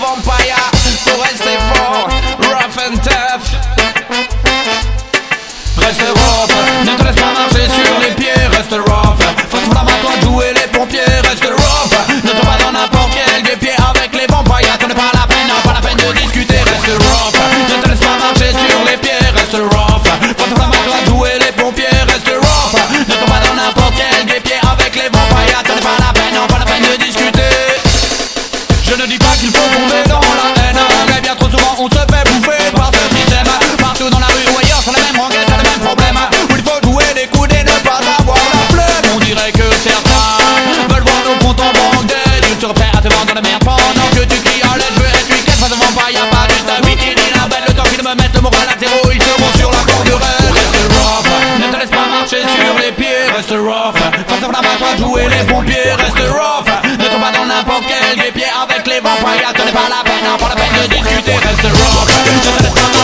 vampire. Faut rester fort, rough and tough. Reste rough, ne te laisse pas marcher sur les pieds. Reste rough, faut se flammer à toi de jouer les pompiers. Reste rough, ne tombe pas dans n'importe quel guépier avec les vampires. Ce n'est pas la peine de discuter. Reste rough, ne te laisse pas marcher sur les pieds. Reste rough, faut se flammer à toi de jouer les pompiers. Reste rough, ne tombe pas dans n'importe quel guépier avec les vampires. Ce n'est pas la peine de discuter. Je ne dis pas qu'il faut tomber dans la haine, mais bien trop souvent on se fait bouffer par ce système. Partout dans la rue ou ailleurs, sur les mêmes rengaines, c'est le même problème. Où il faut jouer les coudes et ne pas avoir la flemme. On dirait que certains veulent voir nos comptes en banque d'aide. Ils se repèrent à te vendre de merde pendant que tu cries à l'aide. Je veux être lui, qu'est-ce devant pas, y'a pas juste un bikini, la belle. Le temps qu'ils me mettent le moral à zéro, ils seront sur la corde de rêve. Reste rough, ne te laisse pas marcher sur les pieds. Reste rough, face à la toi jouer les pompiers. Reste rough, ne tombe pas dans n'importe quel guépier avec les vampires. Ce n'est pas la peine de discuter. Reste rough, ne te laisse pas